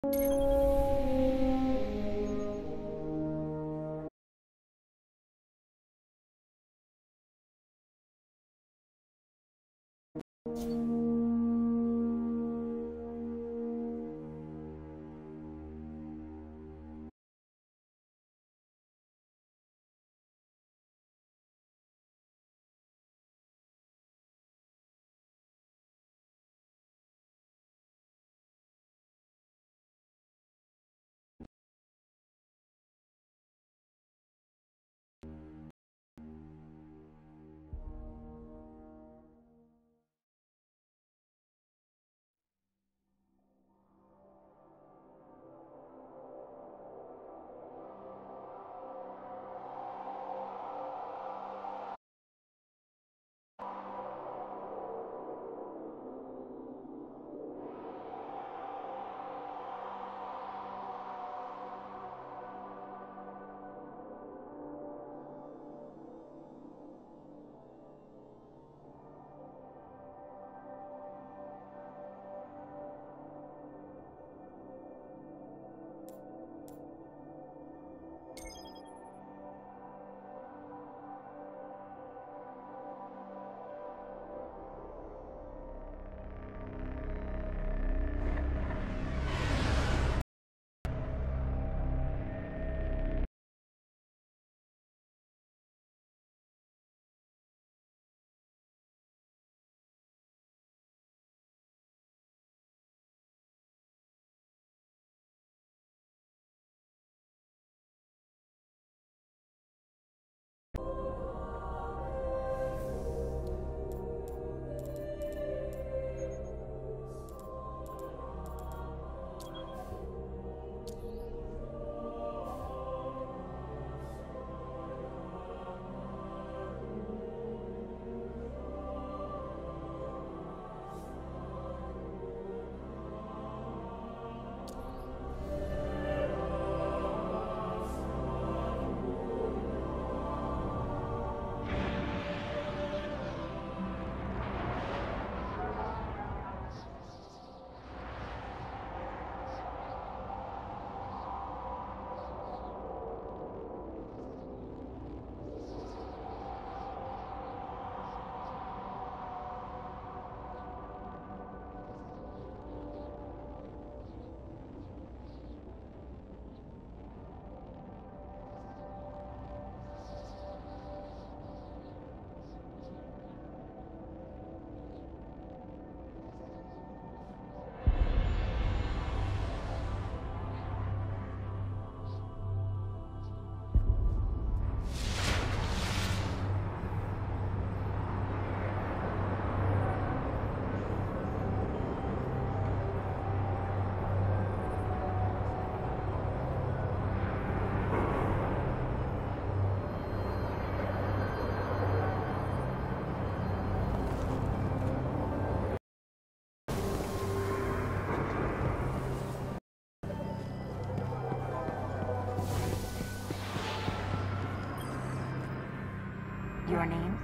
Your names?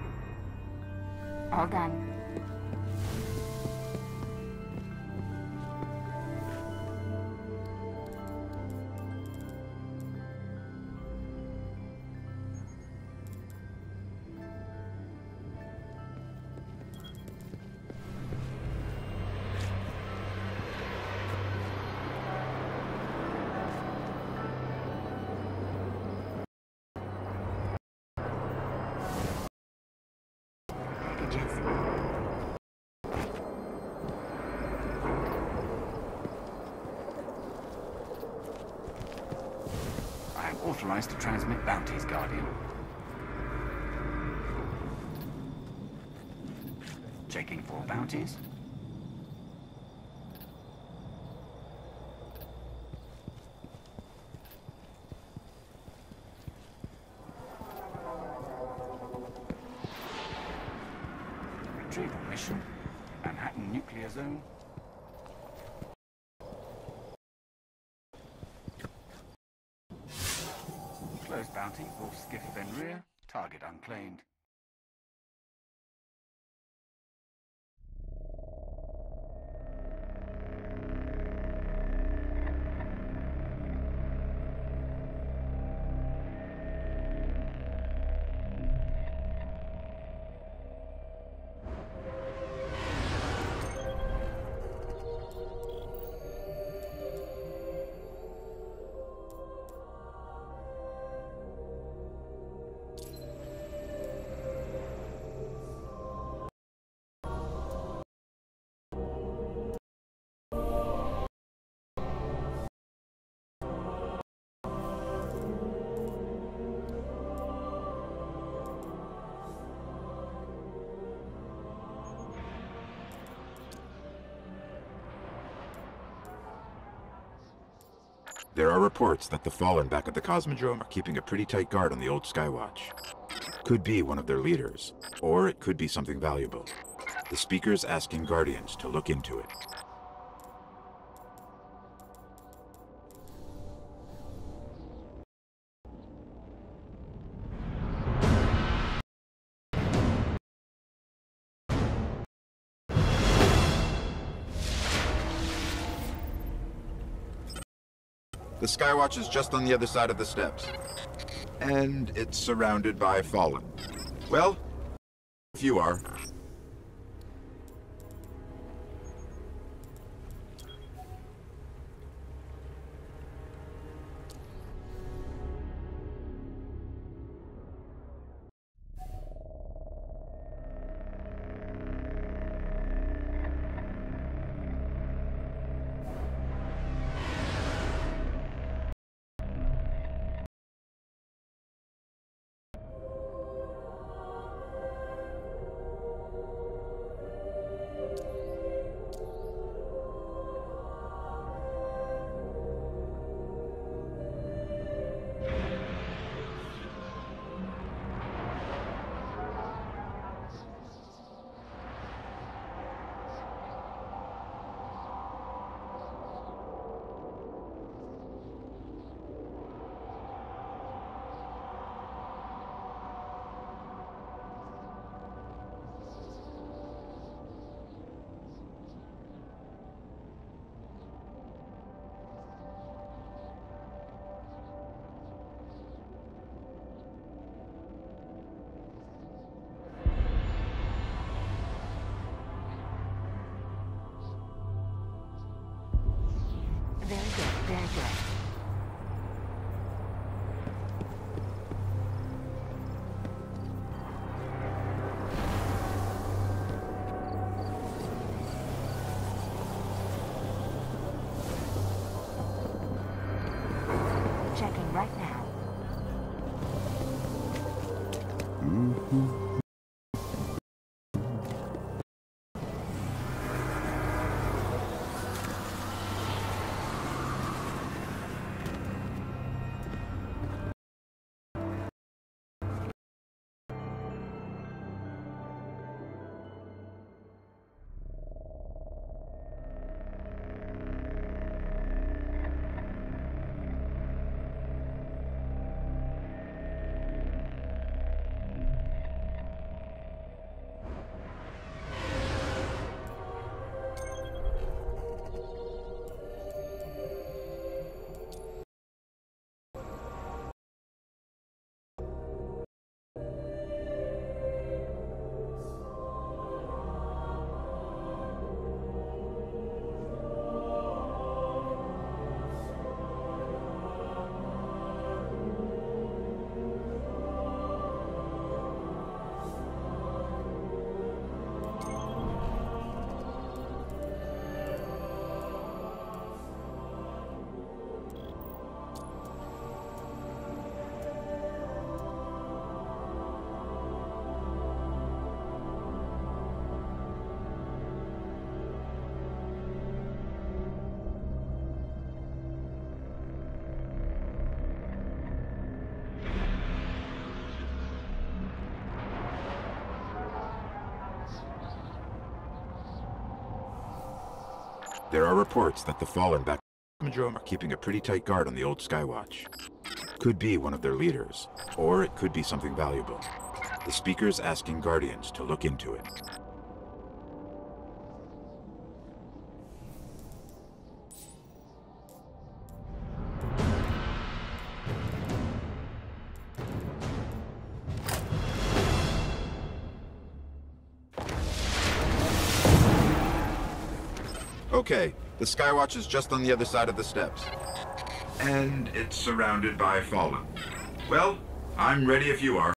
All done. I am authorized to transmit bounties, Guardian. Checking for bounties. Retrieval mission. Manhattan Nuclear Zone. Close bounty, Wolf Skiff Fenrir. Target unclaimed. There are reports that the Fallen back at the Cosmodrome are keeping a pretty tight guard on the old Skywatch. Could be one of their leaders, or it could be something valuable. The Speaker's asking Guardians to look into it. The Skywatch is just on the other side of the steps. And it's surrounded by Fallen. Well, if you are. Very good, very good. Checking right now. There are reports that the Fallen back at the Cosmodrome are keeping a pretty tight guard on the old Skywatch. Could be one of their leaders, or it could be something valuable. The Speaker's asking Guardians to look into it. Okay, the Skywatch is just on the other side of the steps. And it's surrounded by Fallen. Well, I'm ready if you are.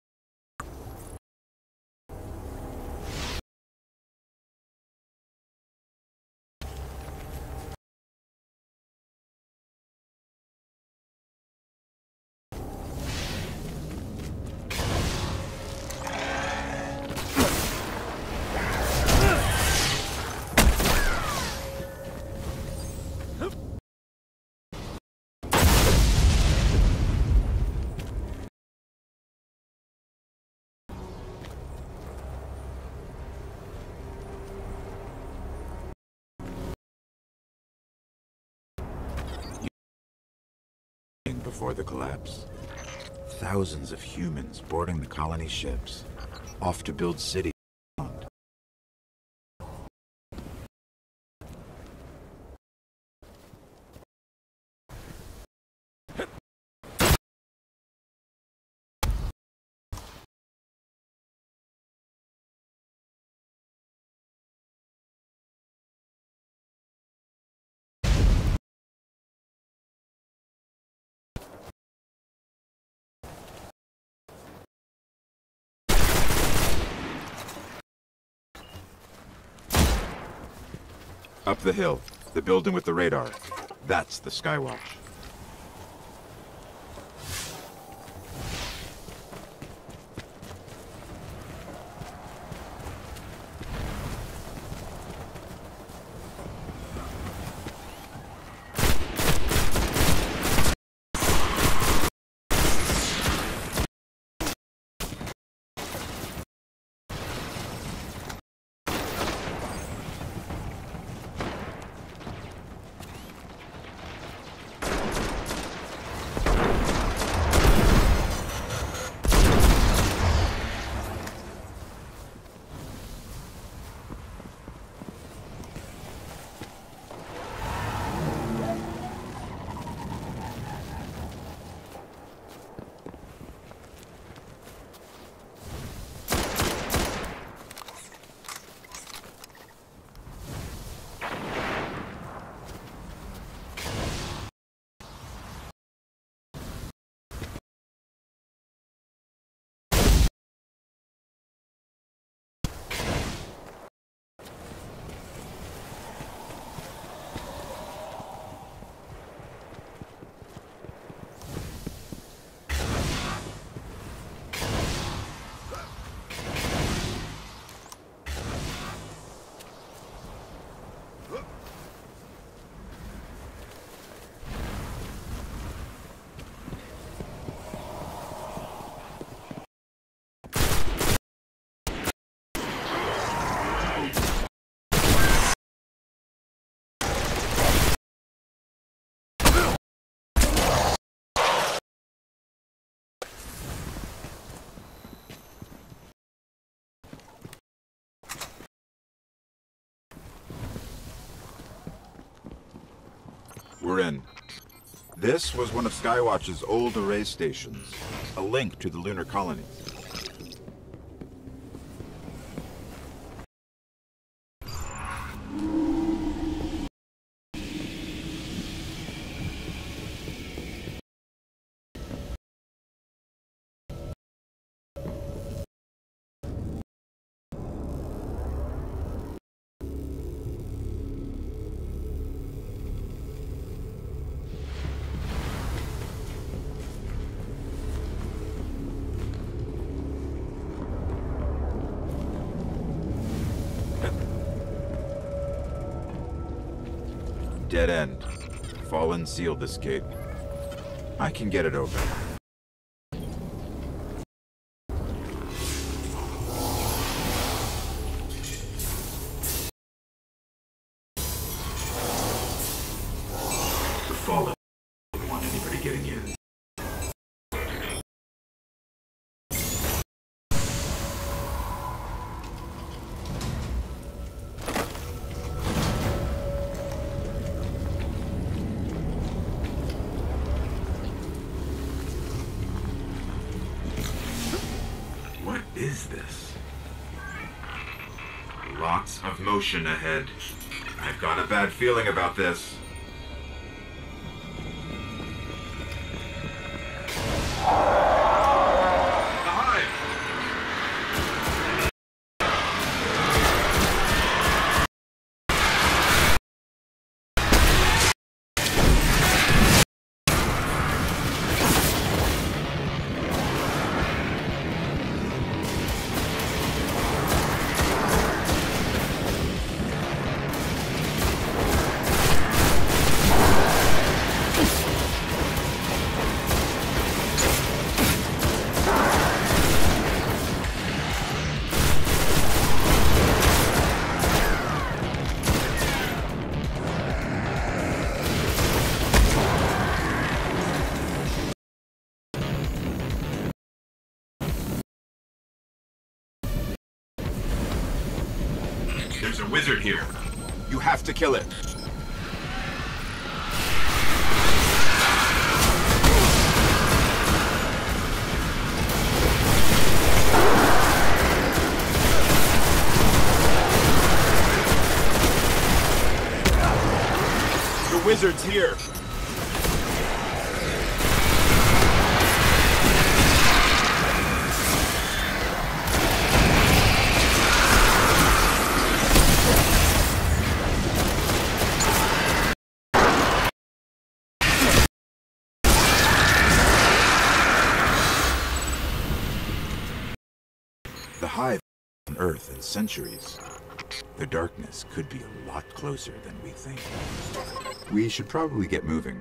before the collapse. Thousands of humans boarding the colony ships, off to build cities. Up the hill, the building with the radar. That's the Skywatch. We're in. This was one of Skywatch's old array stations, a link to the lunar colonies. Dead end. Fallen sealed this gate. I can get it open. The Fallen don't want anybody getting in. What is this? Lots of motion ahead. I've got a bad feeling about this. There's a wizard here. You have to kill it. The wizard's here. The Hive on Earth in centuries. The darkness could be a lot closer than we think. We should probably get moving.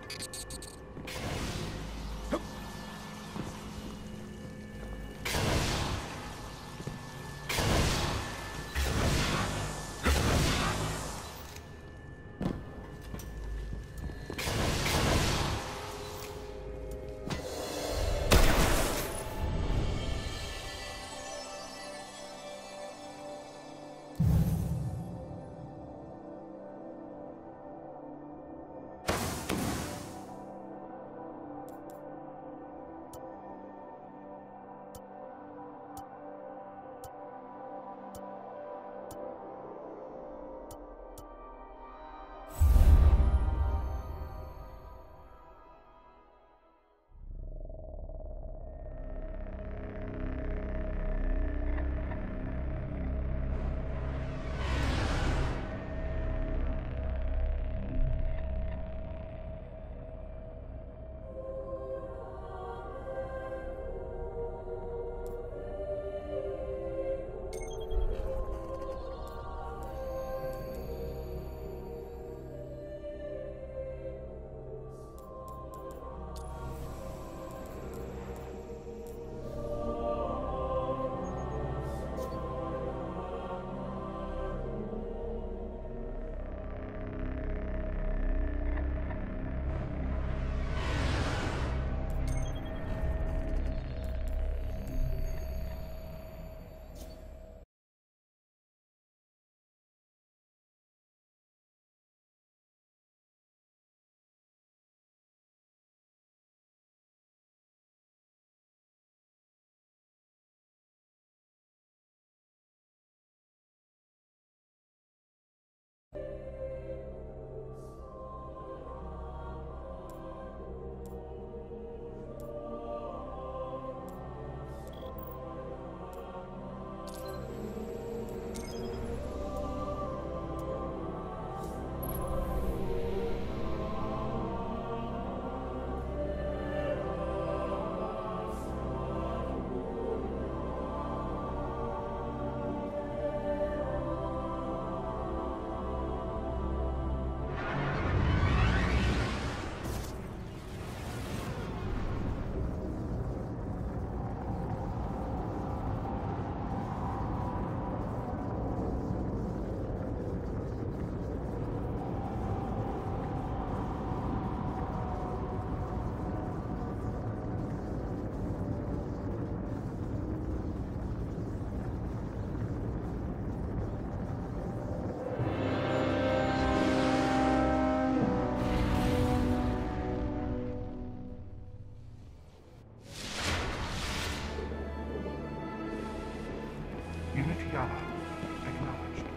Unity Yala. Acknowledged.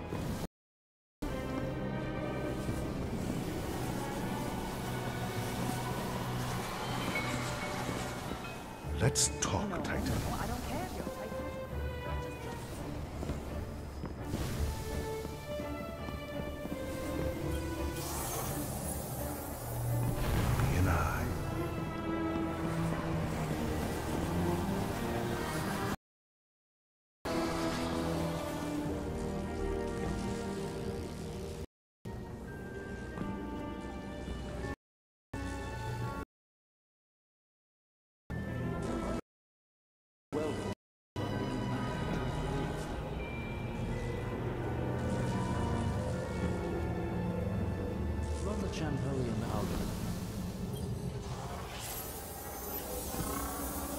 Let's talk, Titan. He and I. Run the Champollion album.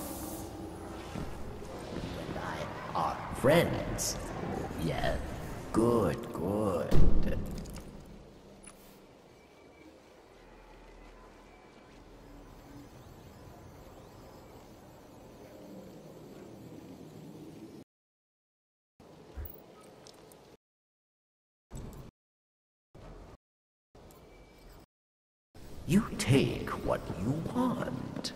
And I are friends. Yeah, good, good. You take what you want.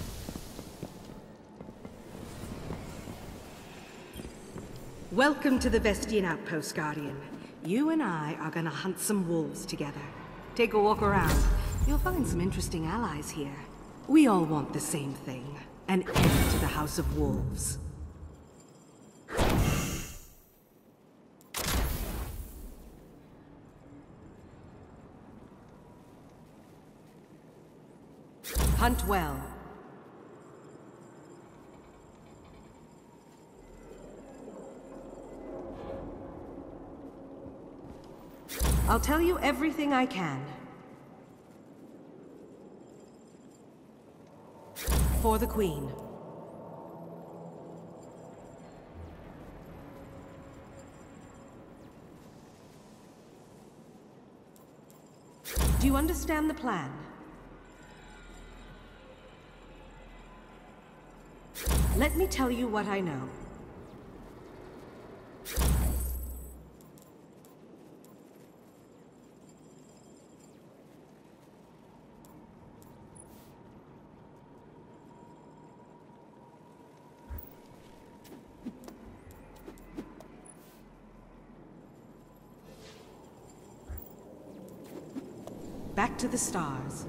Welcome to the Vestian Outpost, Guardian. You and I are gonna hunt some wolves together. Take a walk around. You'll find some interesting allies here. We all want the same thing. An end to the House of Wolves. Hunt well. I'll tell you everything I can. For the Queen. Do you understand the plan? Let me tell you what I know. Back to the stars.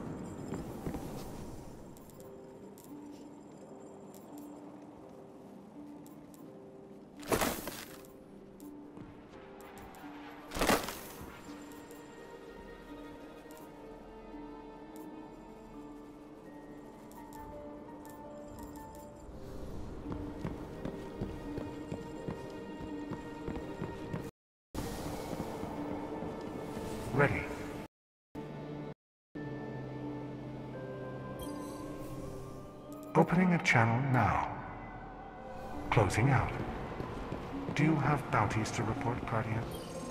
Ready. Opening a channel now. Closing out. Do you have bounties to report, Guardian?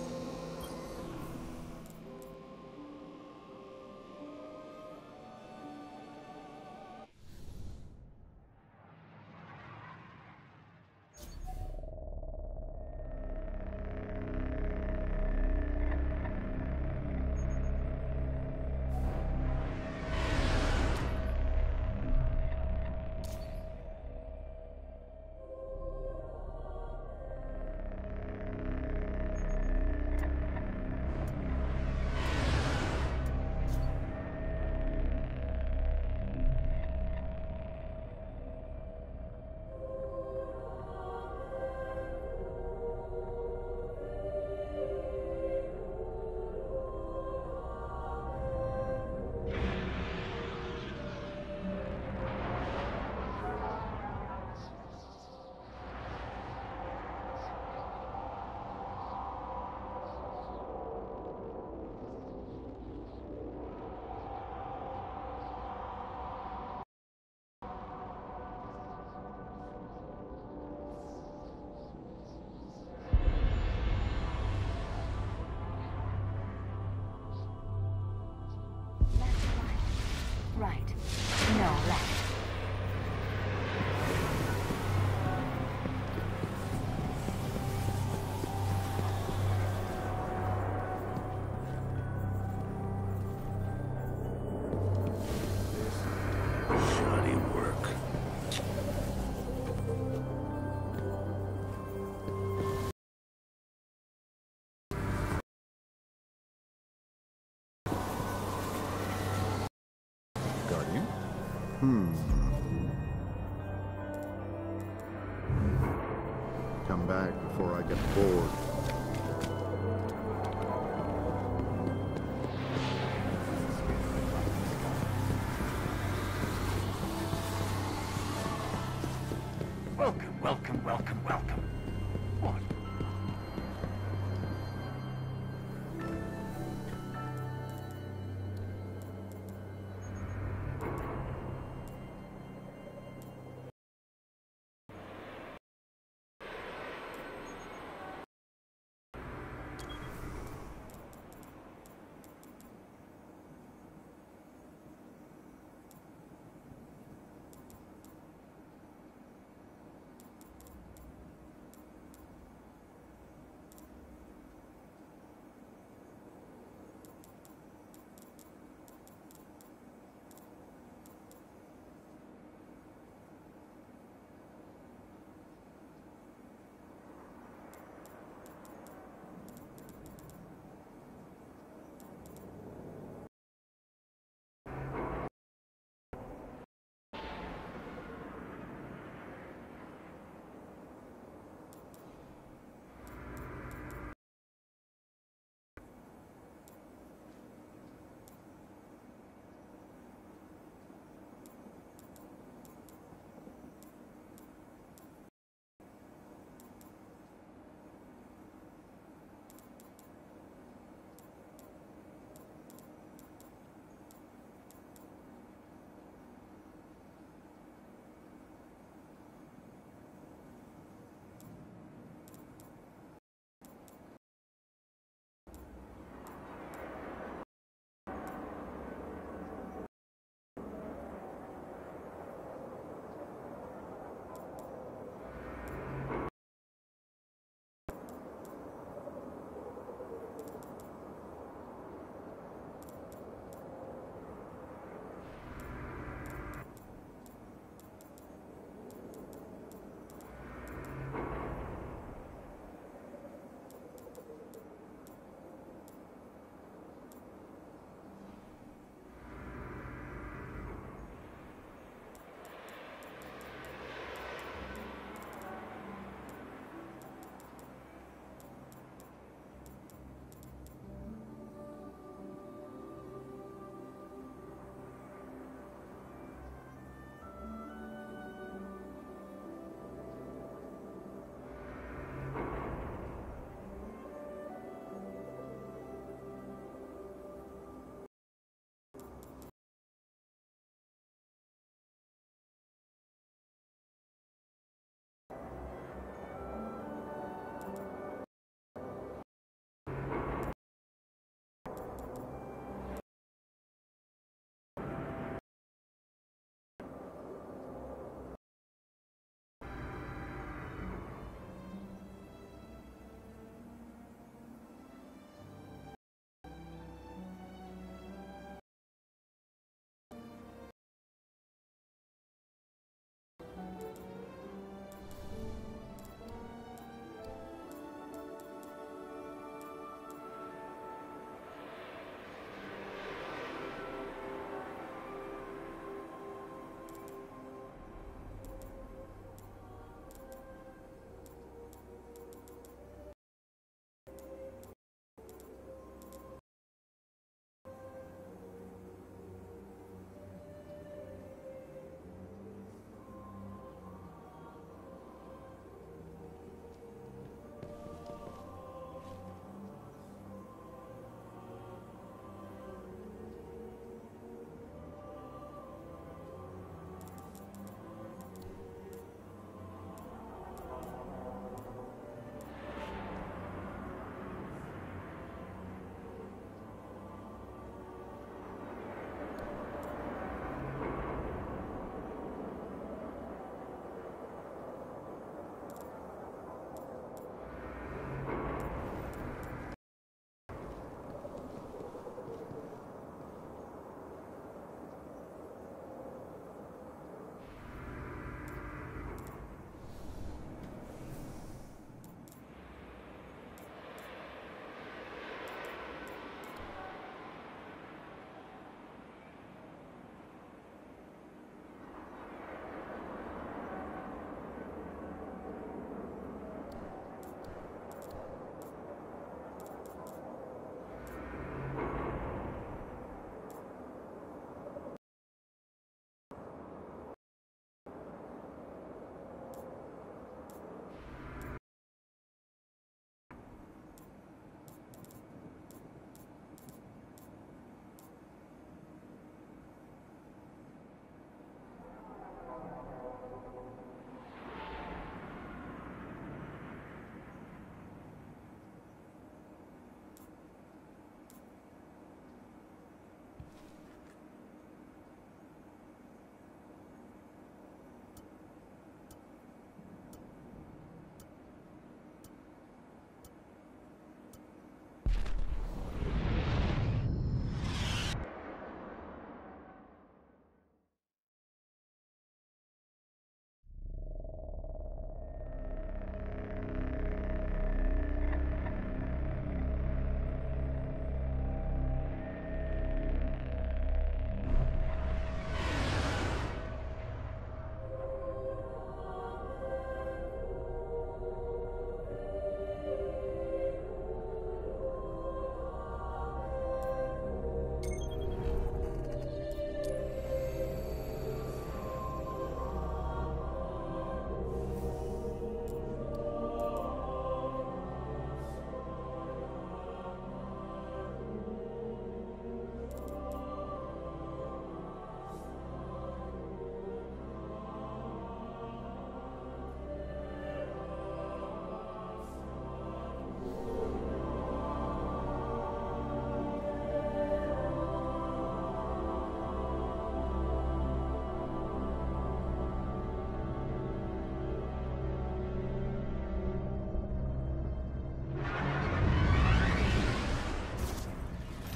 Right. No, left. Shoddy work. Guardian? Come back before I get bored. Welcome, welcome, welcome, welcome. What?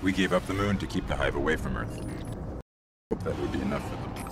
We gave up the moon to keep the hive away from Earth. Hope that would be enough for them.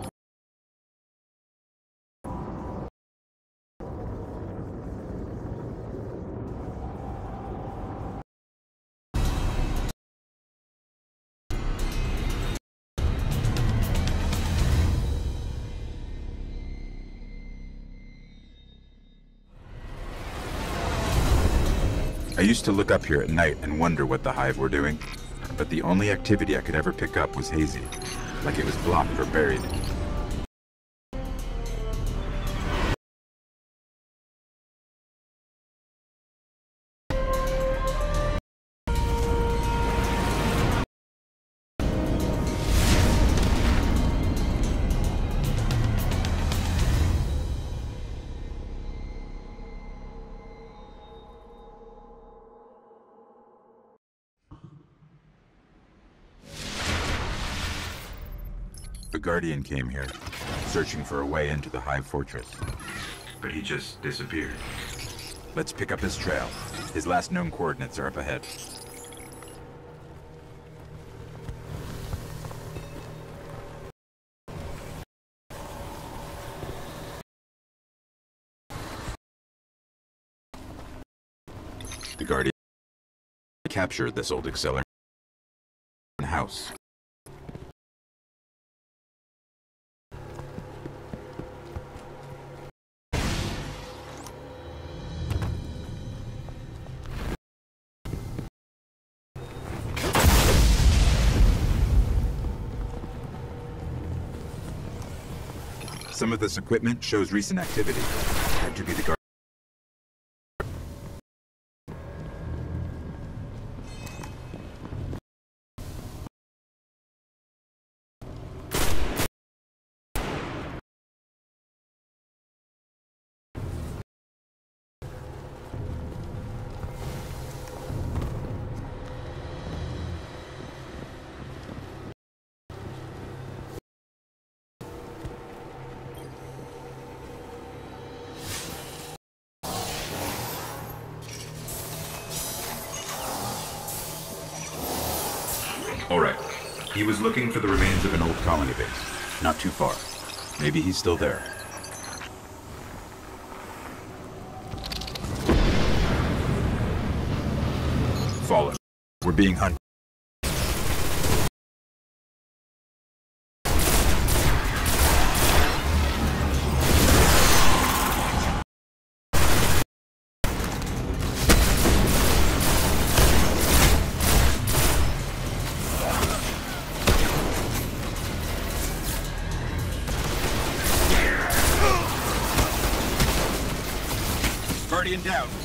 I used to look up here at night and wonder what the hive were doing, but the only activity I could ever pick up was hazy, like it was blocked or buried. The Guardian came here, searching for a way into the Hive Fortress. But he just disappeared. Let's pick up his trail. His last known coordinates are up ahead. The Guardian captured this old Accelerant house. Some of this equipment shows recent activity. Had to be the Guardian. All right. He was looking for the remains of an old colony base. Not too far. Maybe he's still there. Fallen. We're being hunted. Guardian down.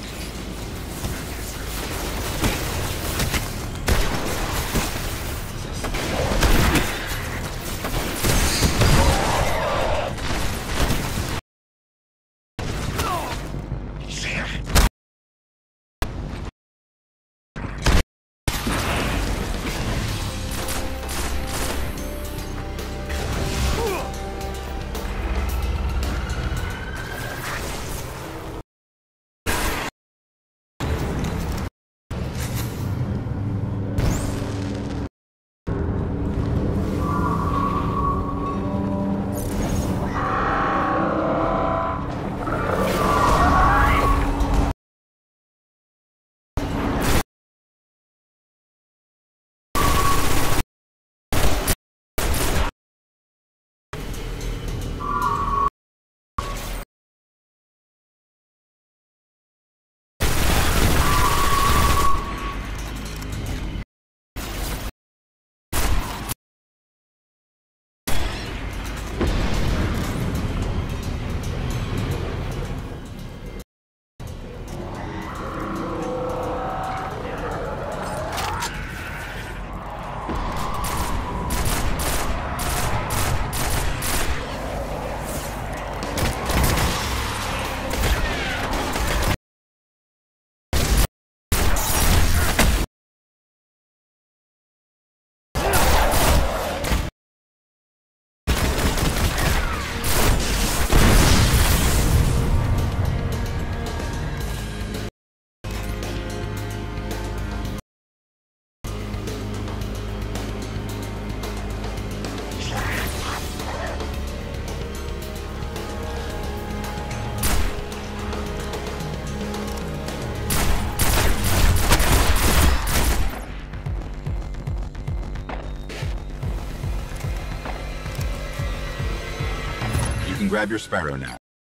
can grab your Sparrow now.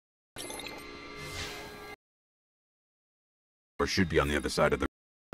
Or should be on the other side of the...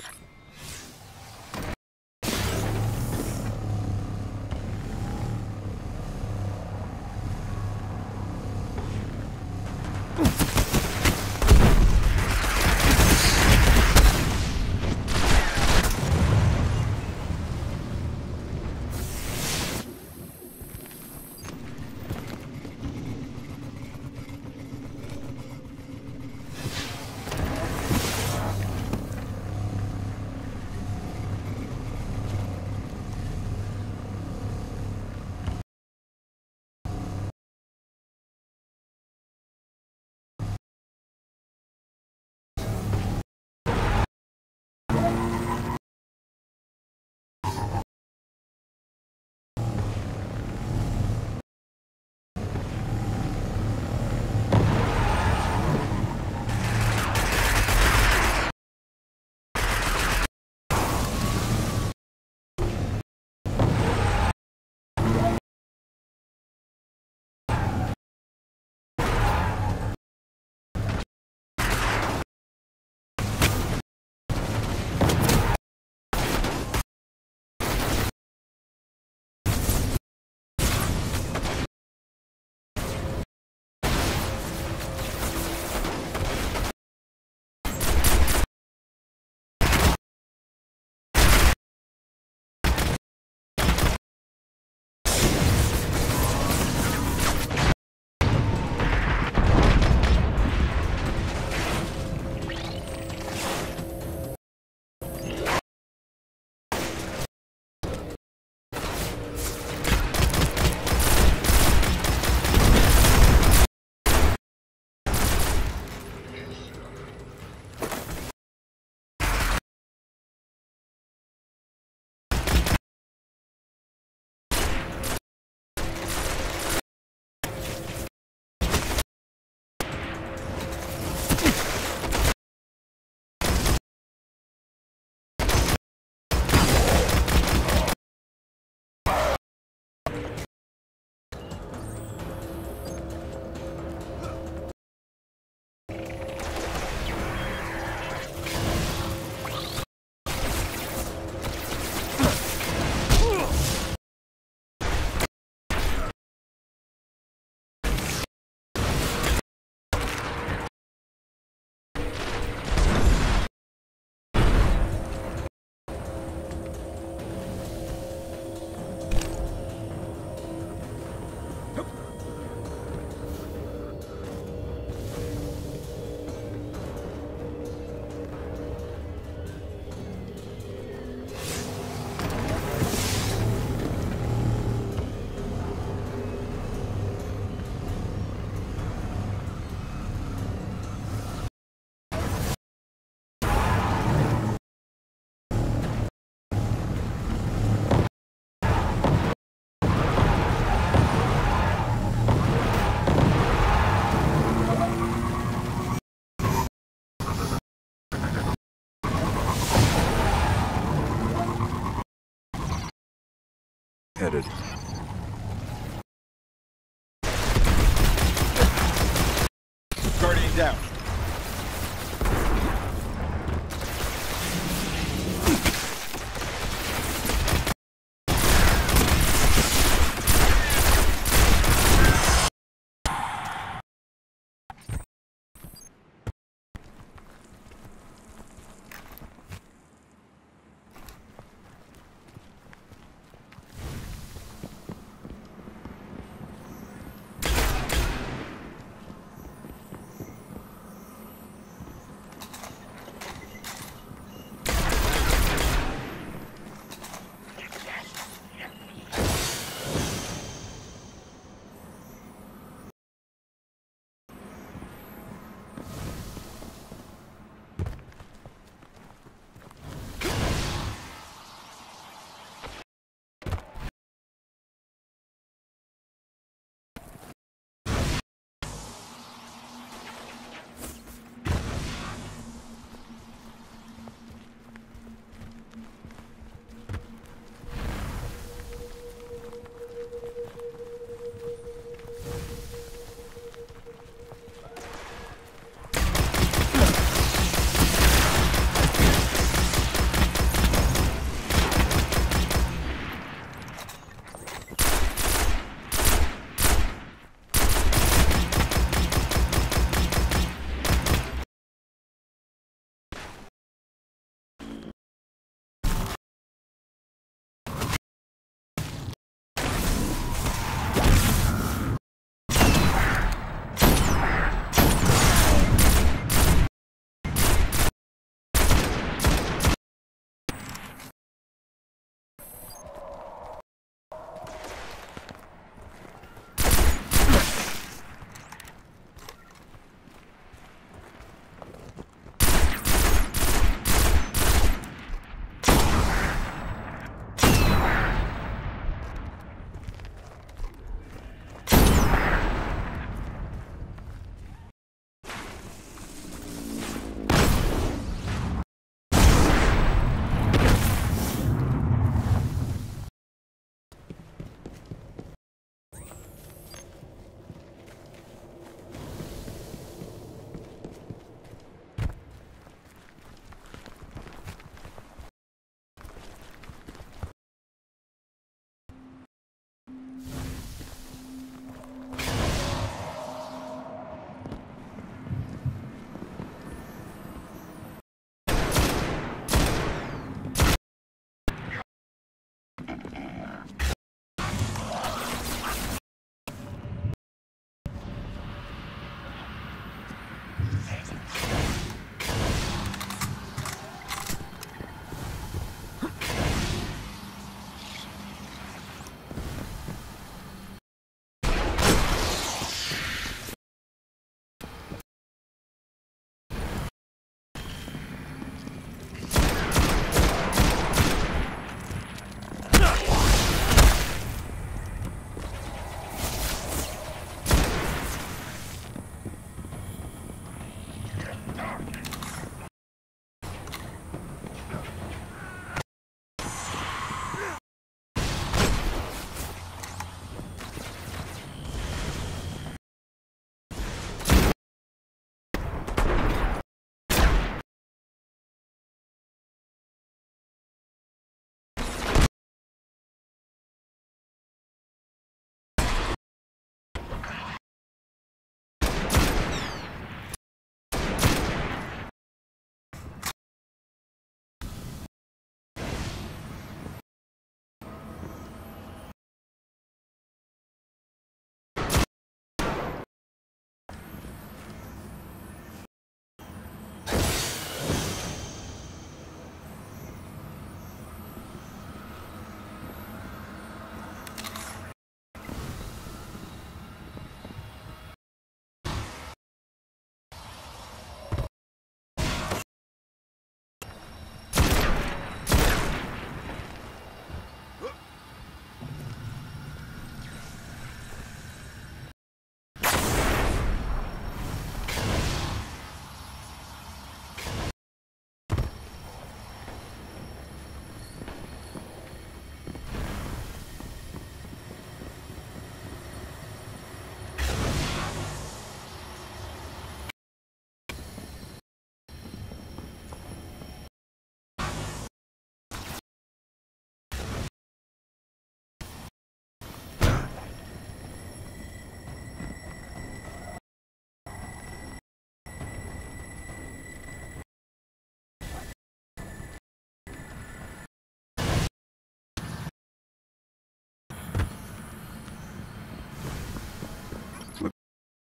Headed. Guardian down.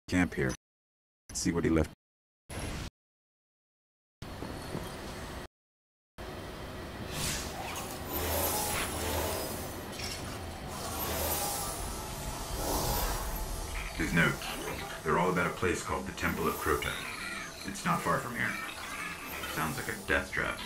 camp here. See what he left. His notes. They're all about a place called the Temple of Crota. It's not far from here. Sounds like a death trap.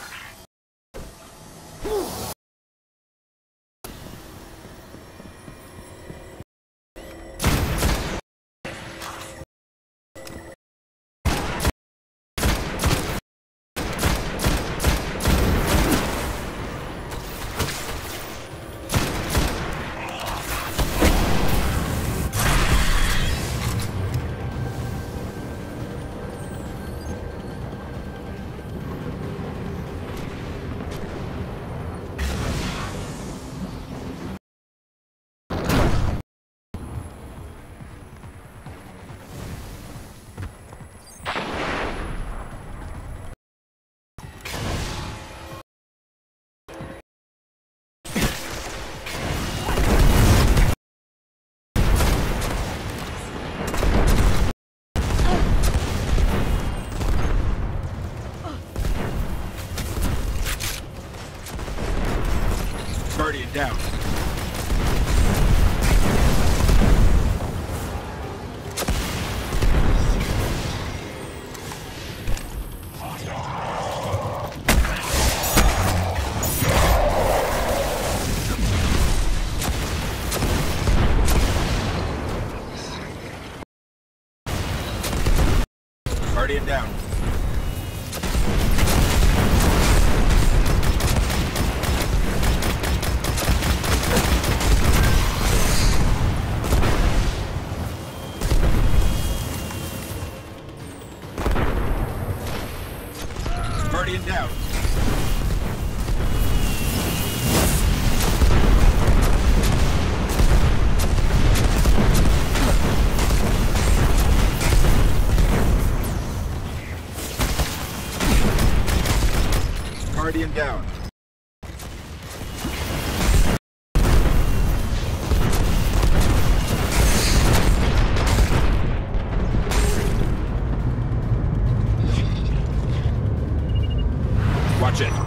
Guardian down. Guardian down. Guardian down. Guardian down. Watch it.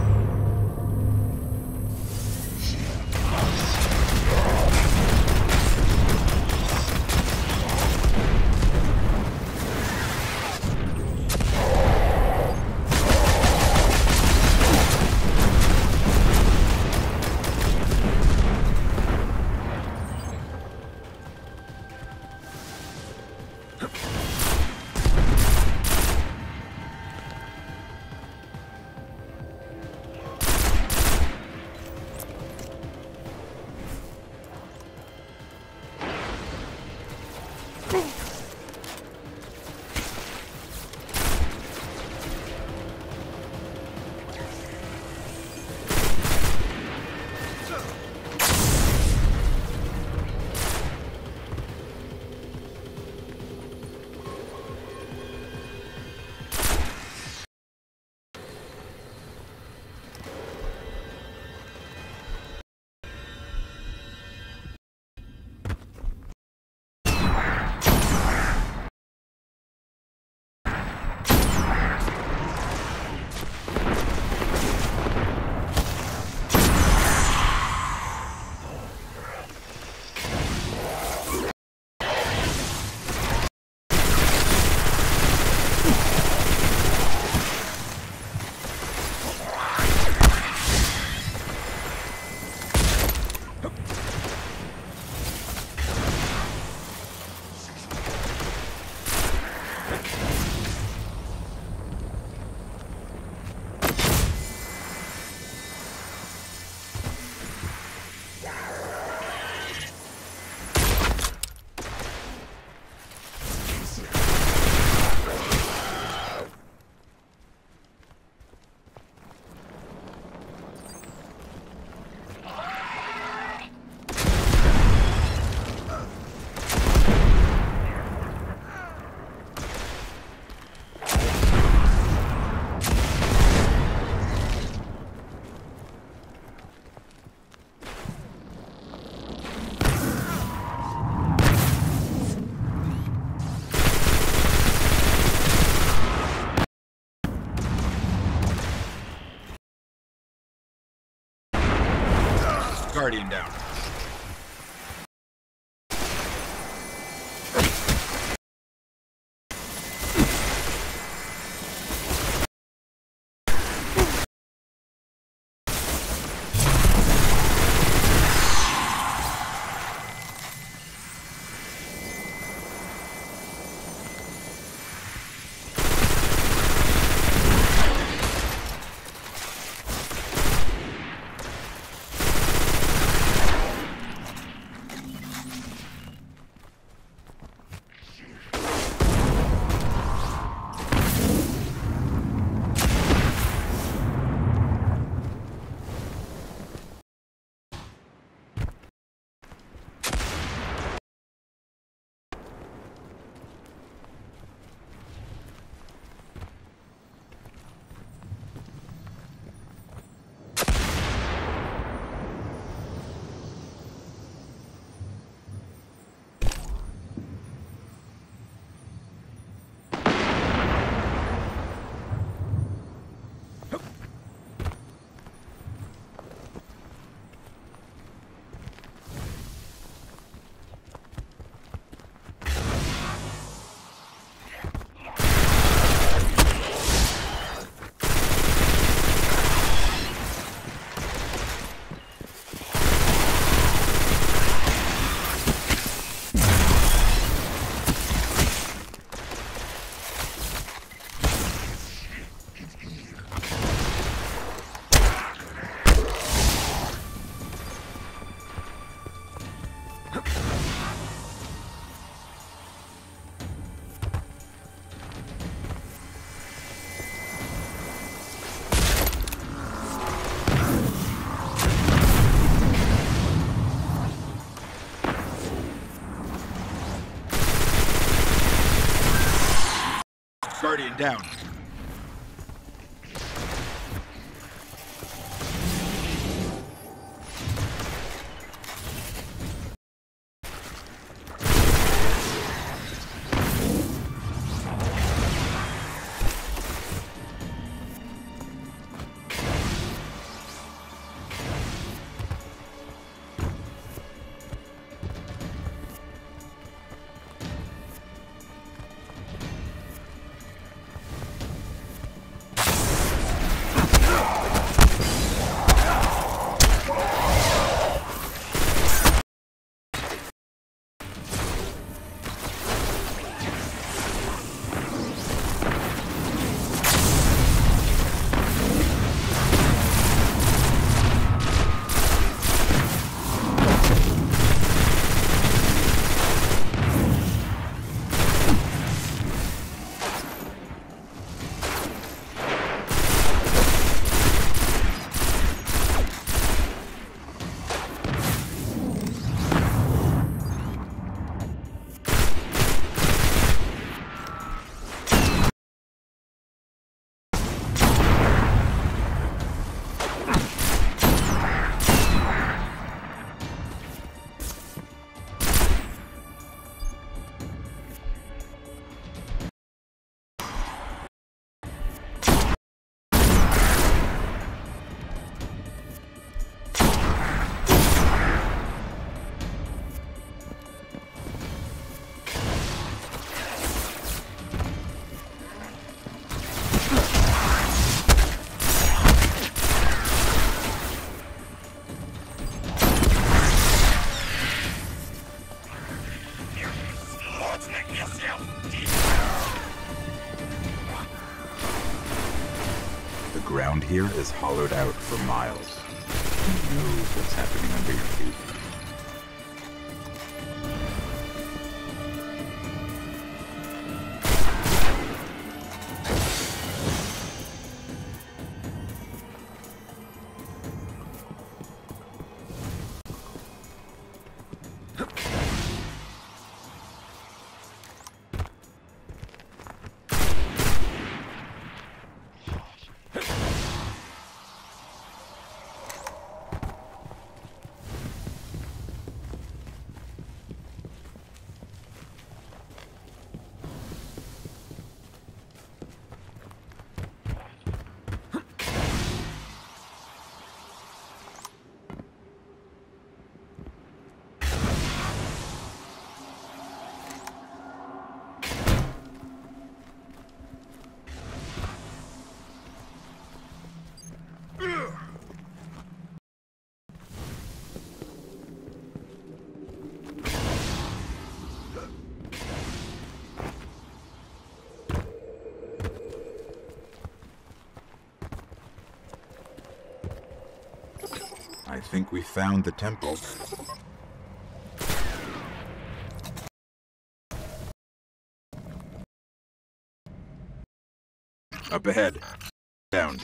Guardian down. Guardian down. The ground here is hollowed out for miles. Who knows what's happening under your feet? think we found the temple. Up ahead. Down.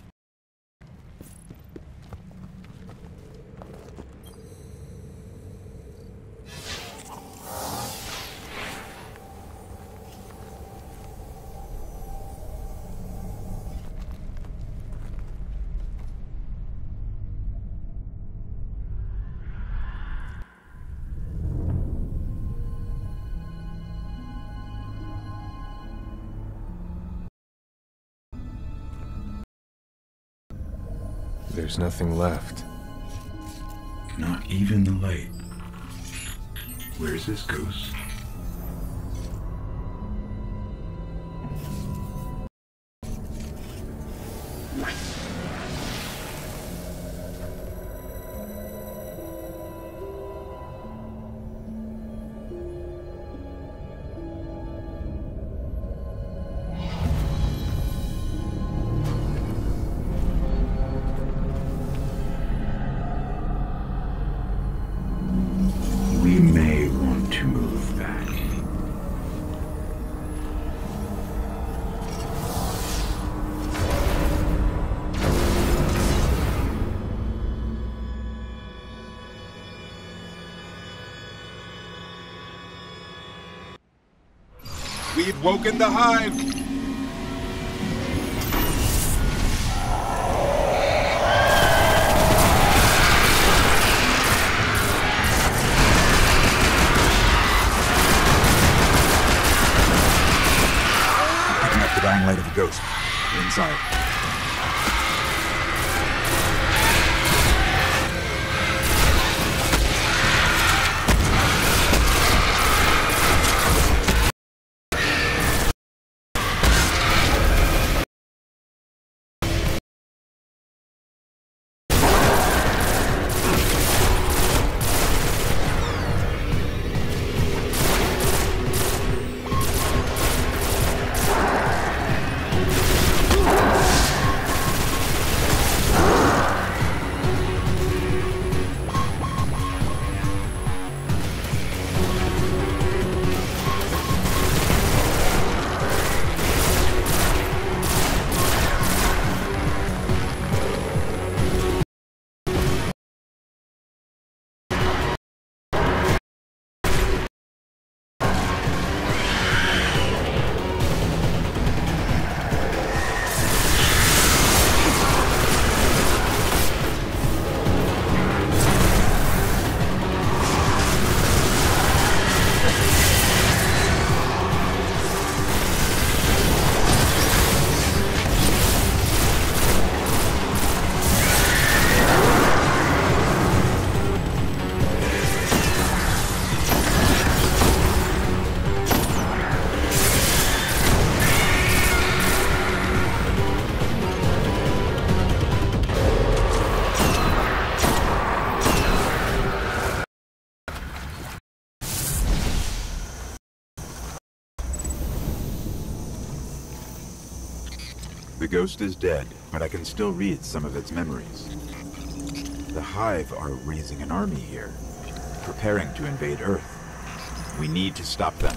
There's nothing left. Not even the light. Where's this ghost? We may want to move back. We've woken the hive! The dying light of a ghost. Inside. The ghost is dead, but I can still read some of its memories. The Hive are raising an army here, preparing to invade Earth. We need to stop them.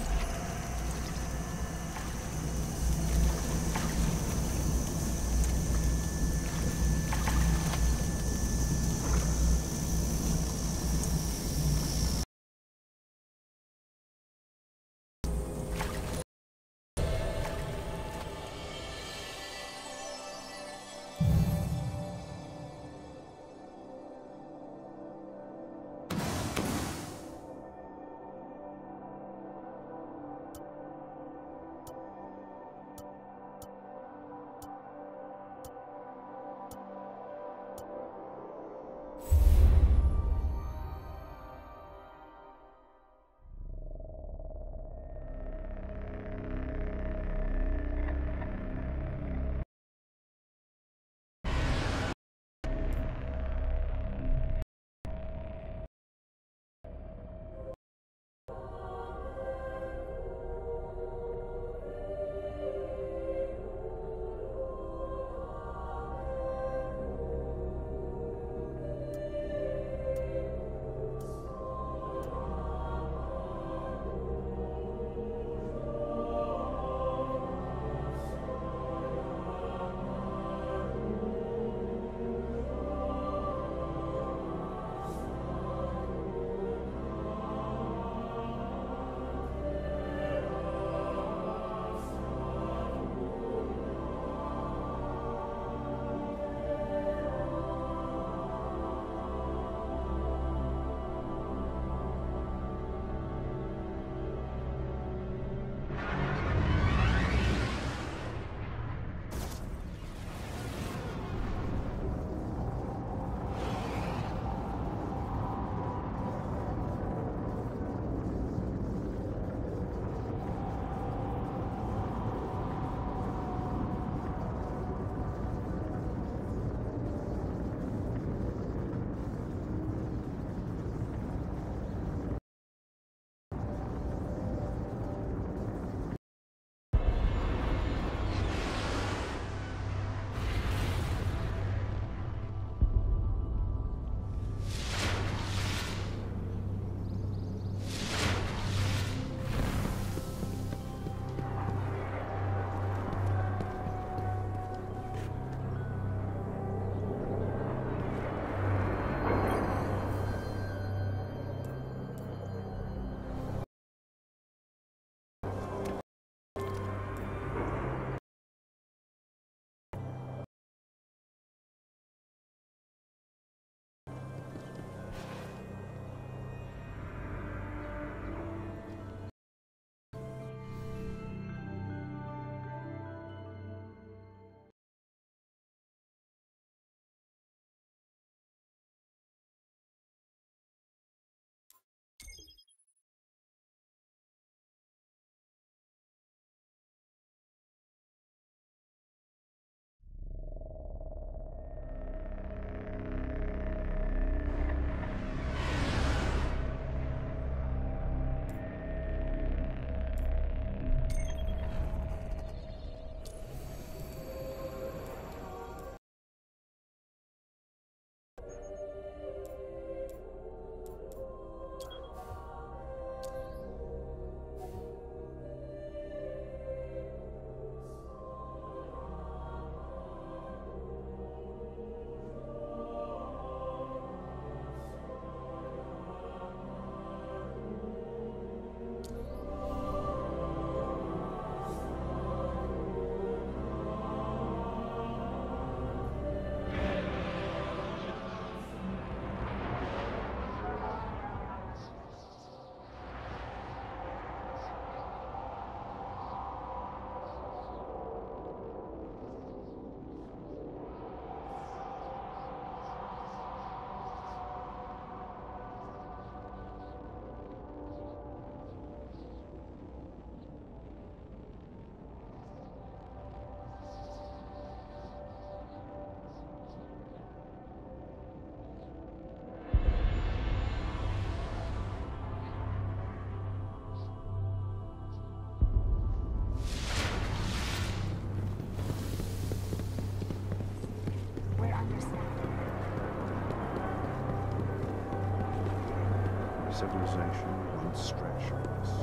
civilization once stretched like this.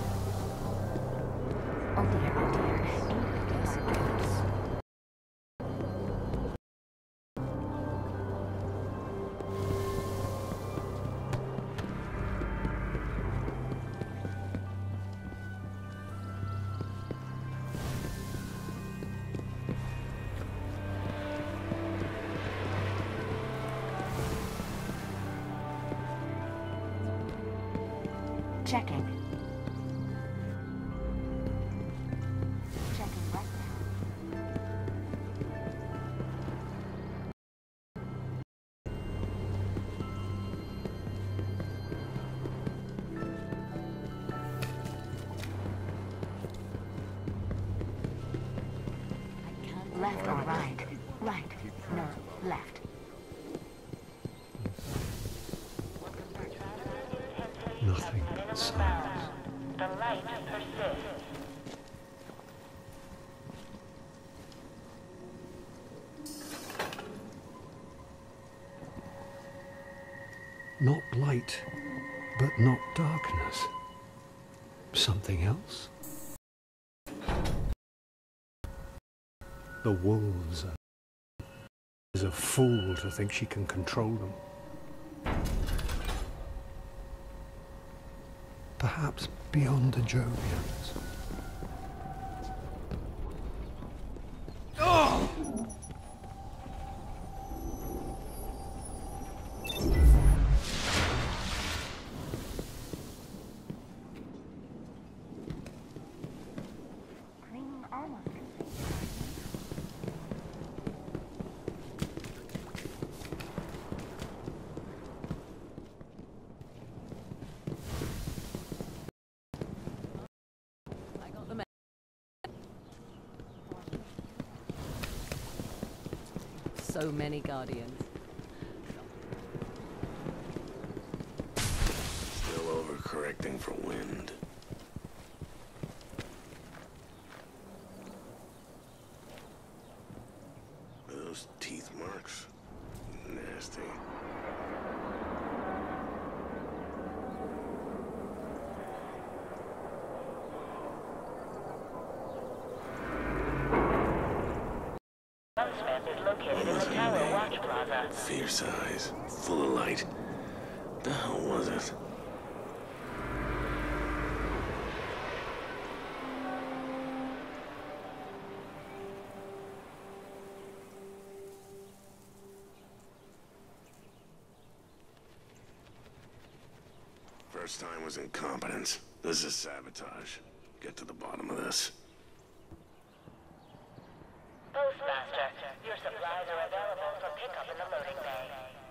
Oh dear, oh dear. Yes, yes. Checking. Checking right now. I can't. Left or right? Right. No, left. Nothing. Silence. The light persists. Not light, but not darkness. Something else? The wolves are... is a fool to think she can control them. Perhaps beyond the Jovians. Green almost. So many Guardians. Still overcorrecting for wind. Those teeth marks. Nasty. Gunsmith is located in the Tower Watch Plaza. Fierce eyes, full of light. What the hell was it? First time was incompetence. This is sabotage. Get to the bottom of this. Postmaster, your supplies are available for pickup in the loading bay.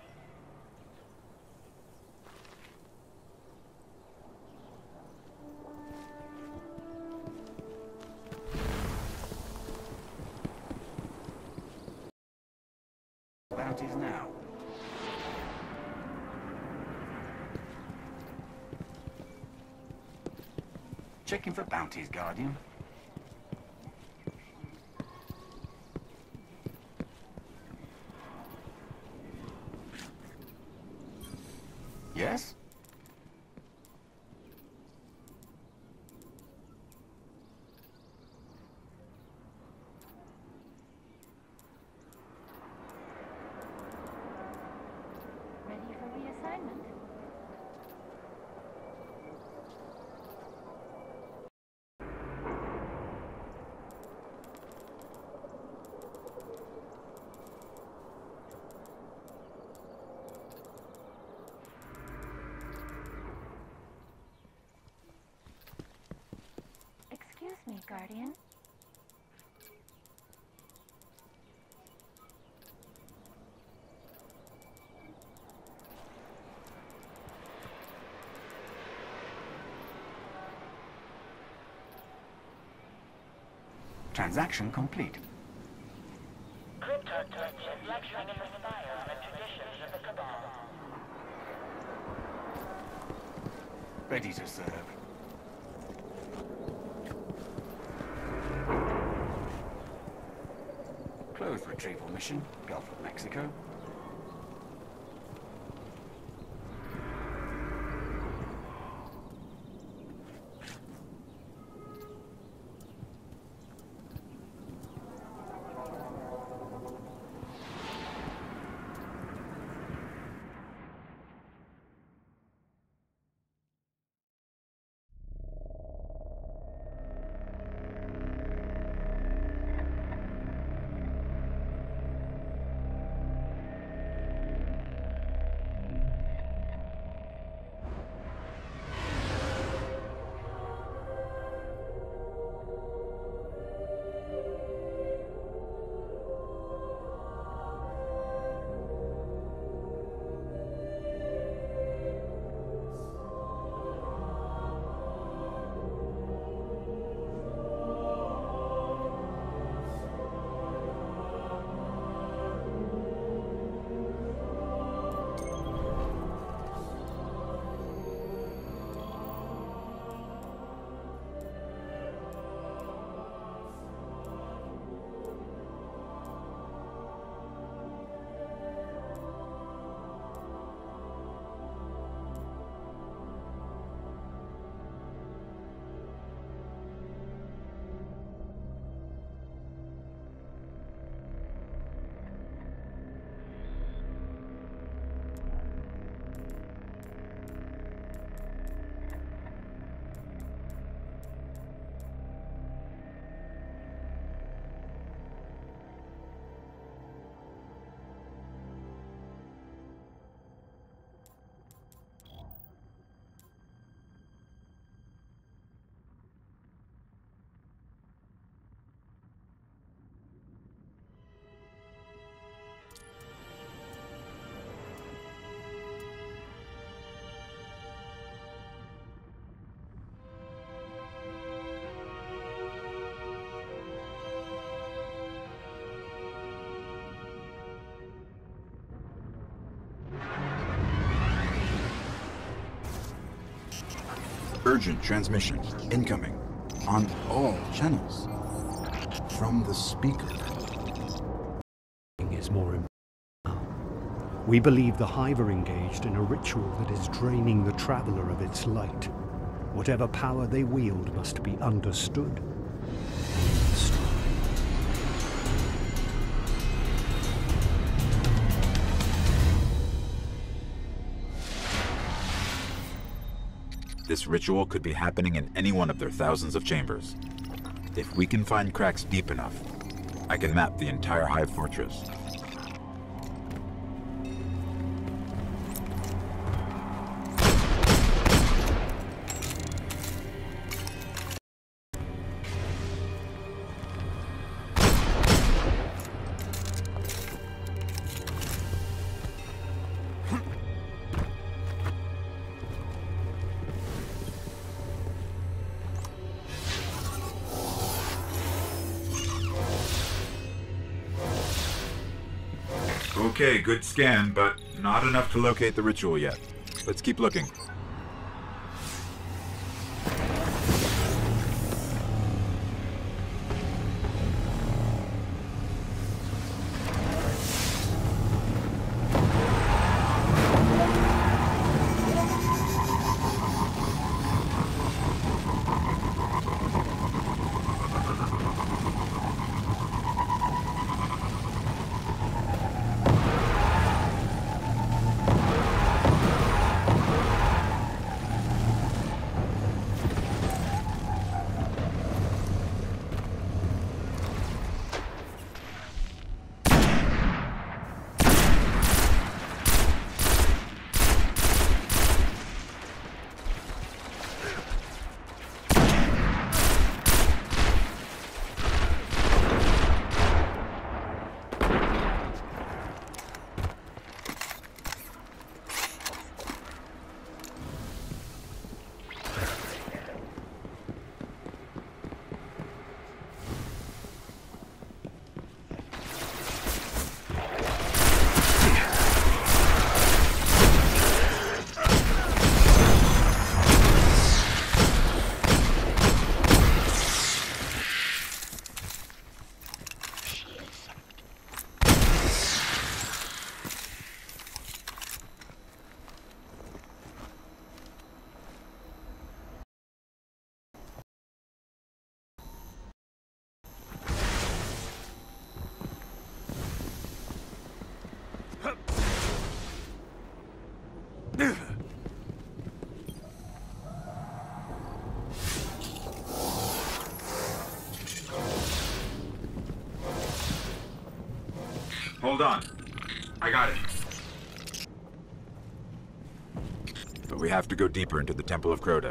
Bounties now. Checking for bounties, Guardian. Yes? Ready for reassignment? Excuse me, Guardian. Transaction complete. Cryptarch lectures lecturing in the Spire on the traditions of the Cabal. Ready to serve. Clothes retrieval mission, Gulf of Mexico. Urgent transmission. Incoming. On all channels. From the speaker. Is more important now. We believe the Hive are engaged in a ritual that is draining the Traveler of its light. Whatever power they wield must be understood. This ritual could be happening in any one of their thousands of chambers. If we can find cracks deep enough, I can map the entire Hive fortress. Okay, good scan, but not enough to locate the ritual yet. Let's keep looking. Hold on. I got it. But we have to go deeper into the Temple of Crota.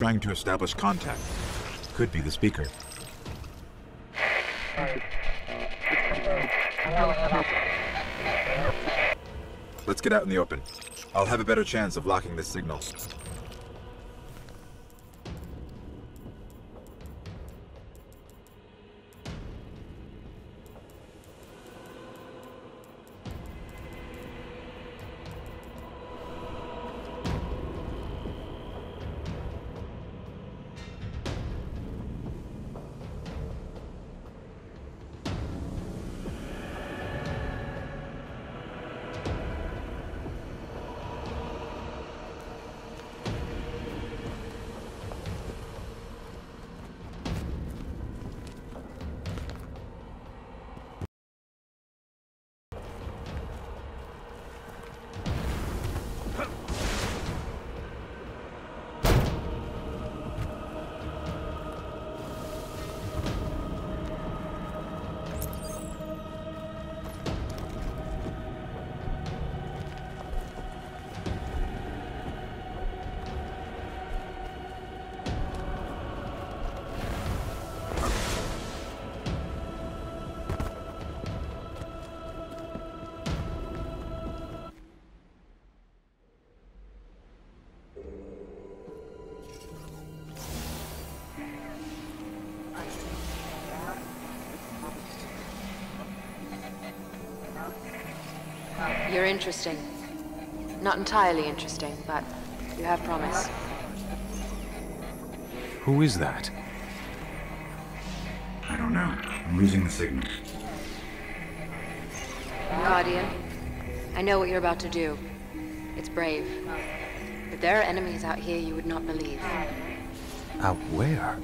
Trying to establish contact. Could be the speaker. Let's get out in the open. I'll have a better chance of locking this signal. You're interesting. Not entirely interesting, but you have promise. Who is that? I don't know. I'm losing the signal. Guardian, I know what you're about to do. It's brave. But there are enemies out here you would not believe. Out where?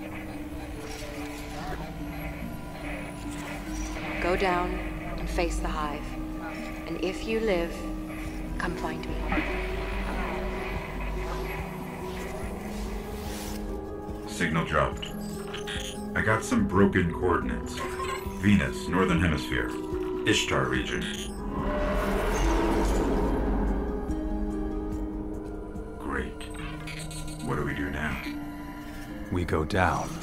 Go down and face the Hive. And if you live, come find me. Signal dropped. I got some broken coordinates. Venus, Northern Hemisphere. Ishtar region. Great. What do we do now? We go down.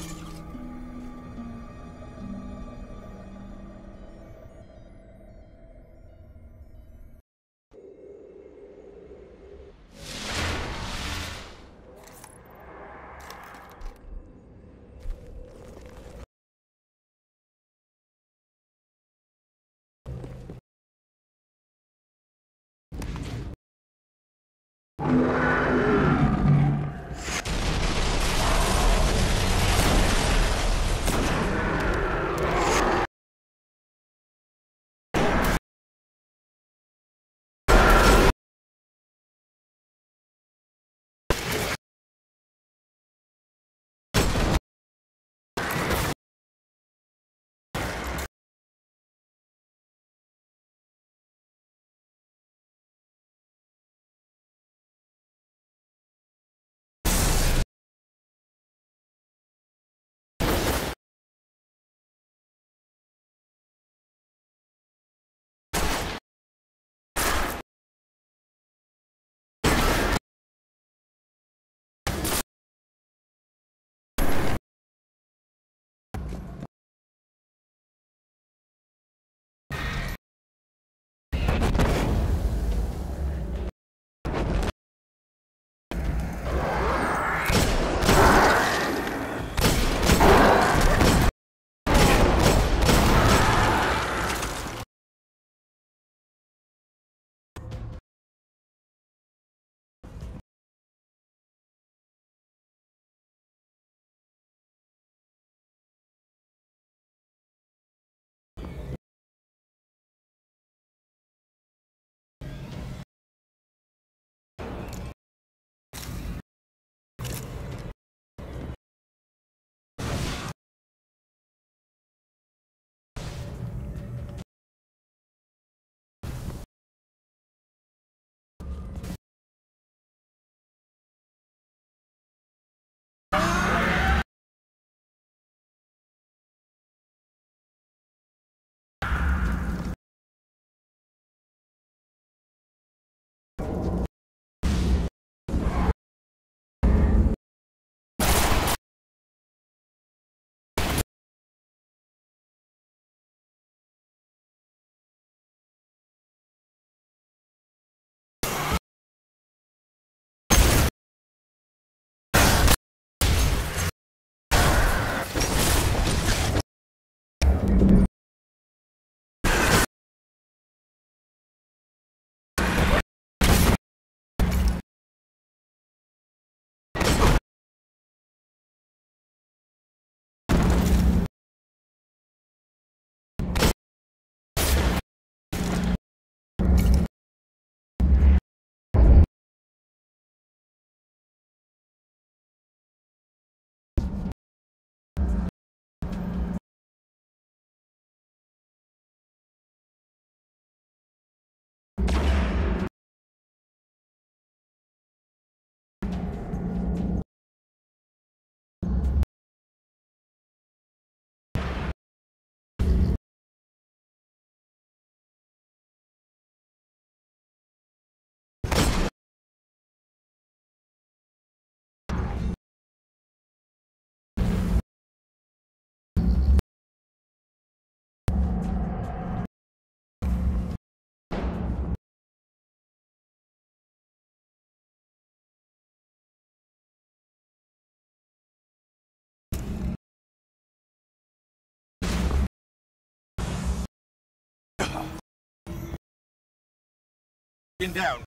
Down.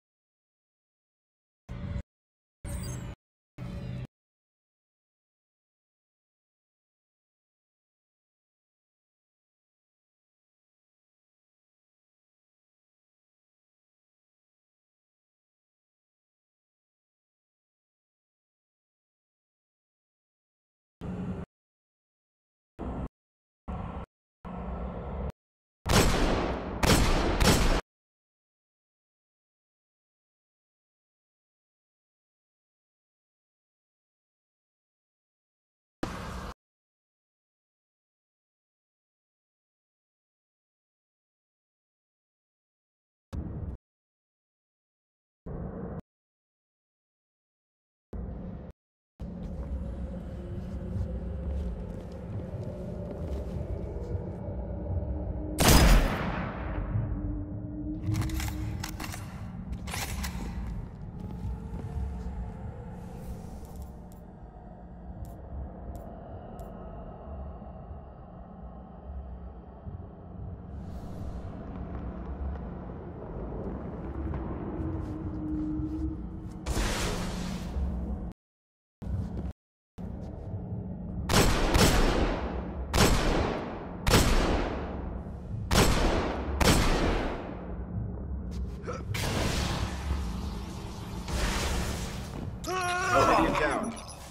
Down.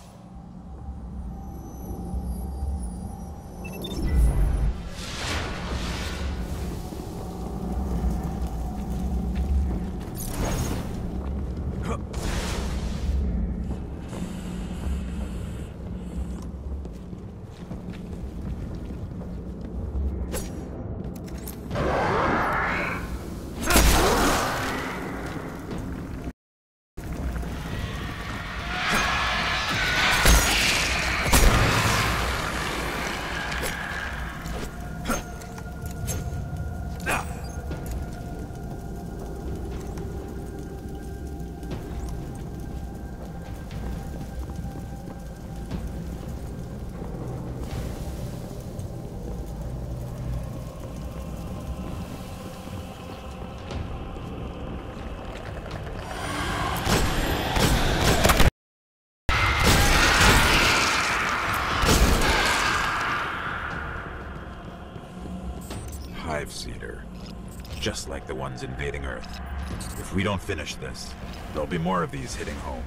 Hive Seeder. Just like the ones invading Earth. If we don't finish this, there'll be more of these hitting home.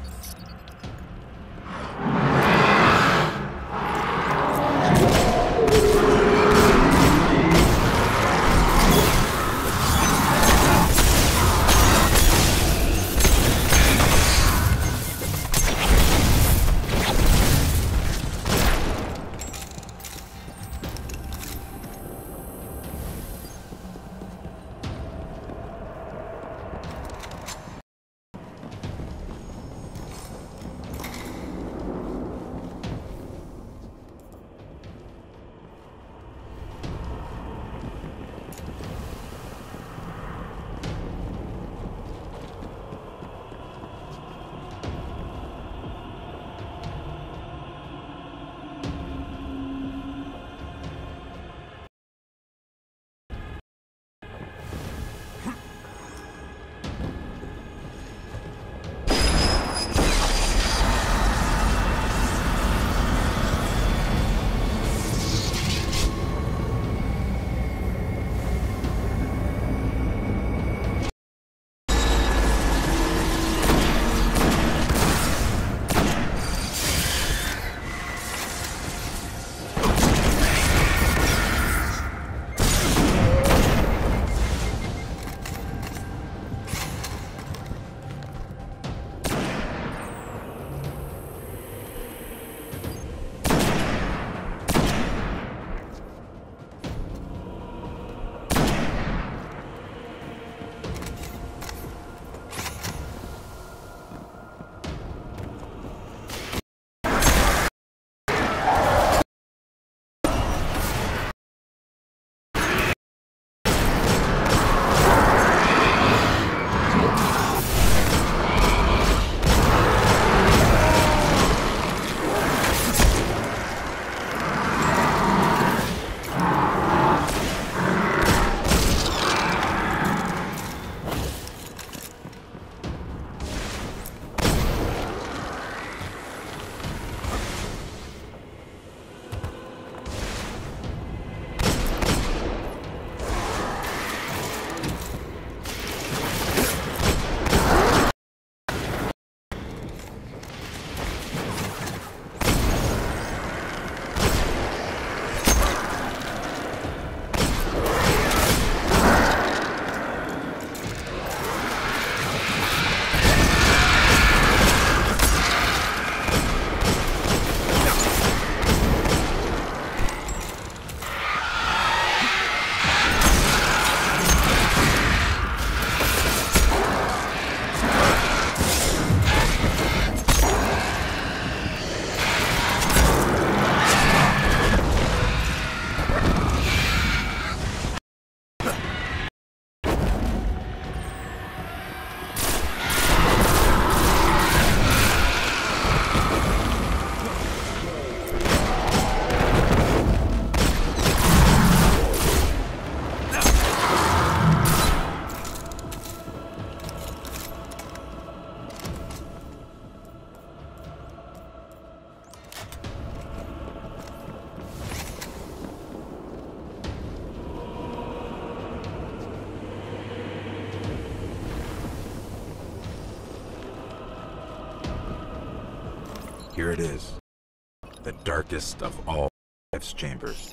Here it is. The darkest of all life's chambers.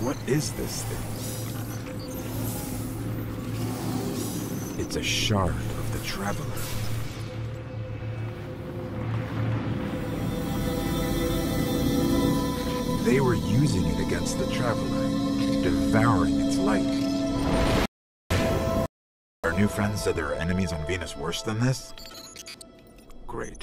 What is this thing? It's a shard of the Traveler. They were using it against the Traveler, devouring its light. Our new friends said there are enemies on Venus worse than this? Great.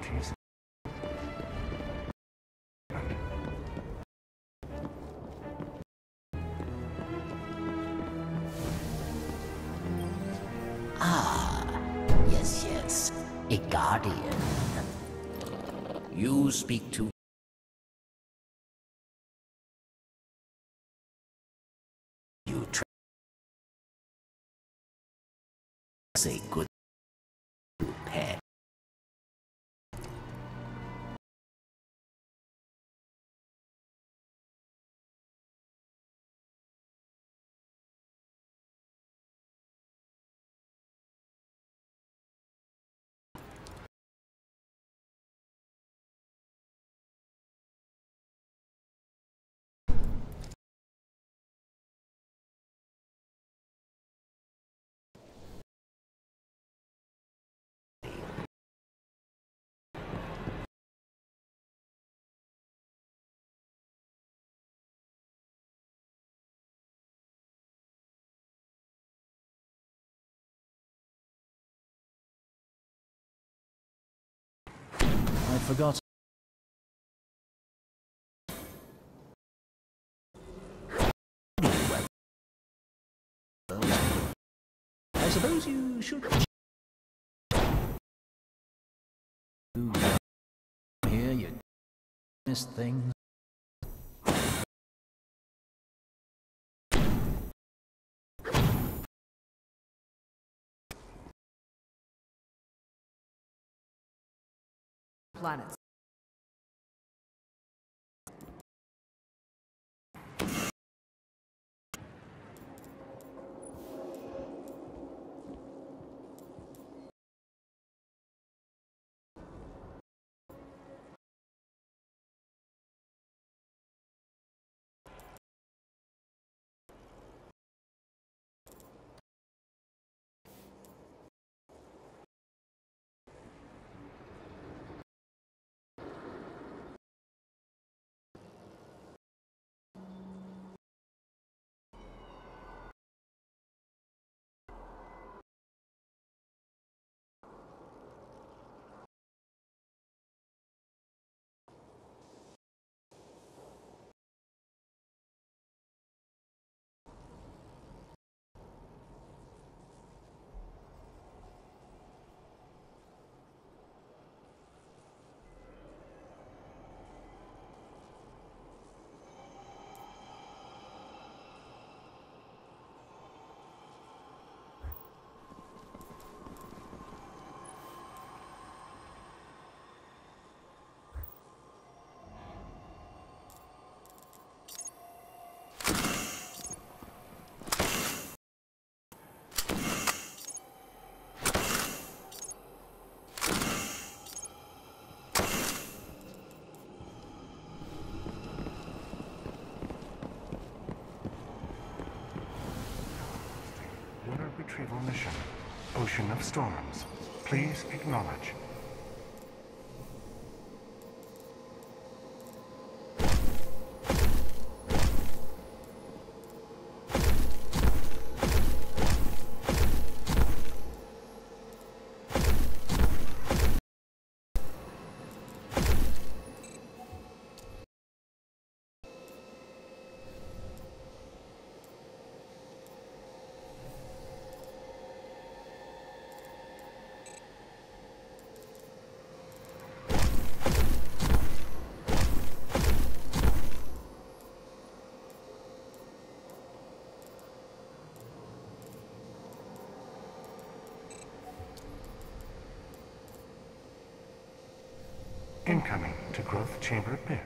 bounties. Ah, yes. A guardian. You speak to... You try... Say good pet. I forgot. I suppose you should hear you missed things. Planets. Retrieval mission. Ocean of Storms. Please acknowledge. Incoming to Growth Chamber Pith.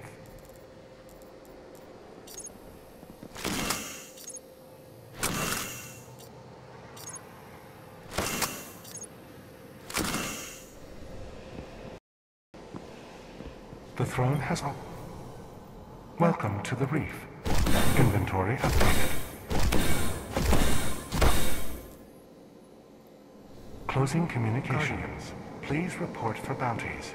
The throne has... Welcome to the reef. Inventory updated. Closing communications. Please report for bounties.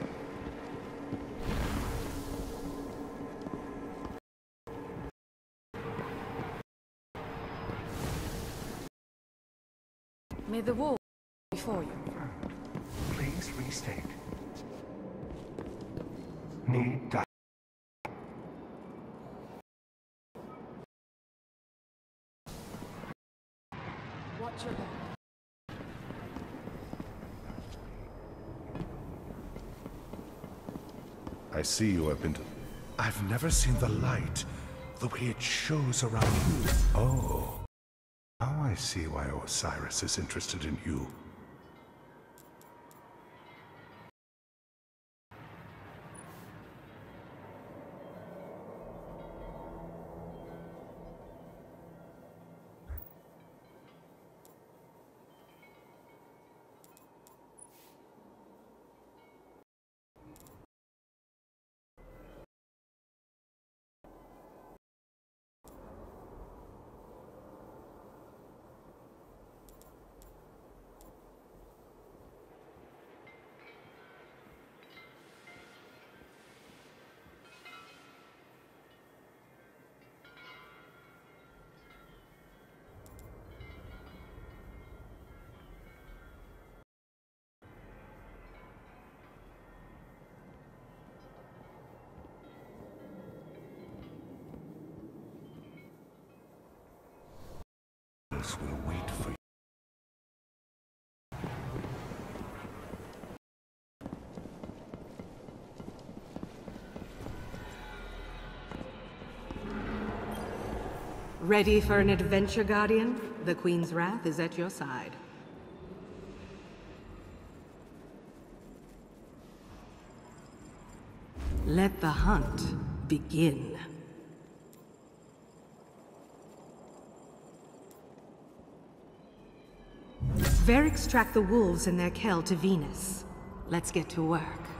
May the wall before you. Please restate. need that. Watch your back. I see you have been to... I've never seen the light, the way it shows around you. Oh. Now I see why Osiris is interested in you. Will wait for you. Ready for an adventure, Guardian? The Queen's Wrath is at your side. Let the hunt begin. Variks tracked the wolves and their kell to Venus. Let's get to work.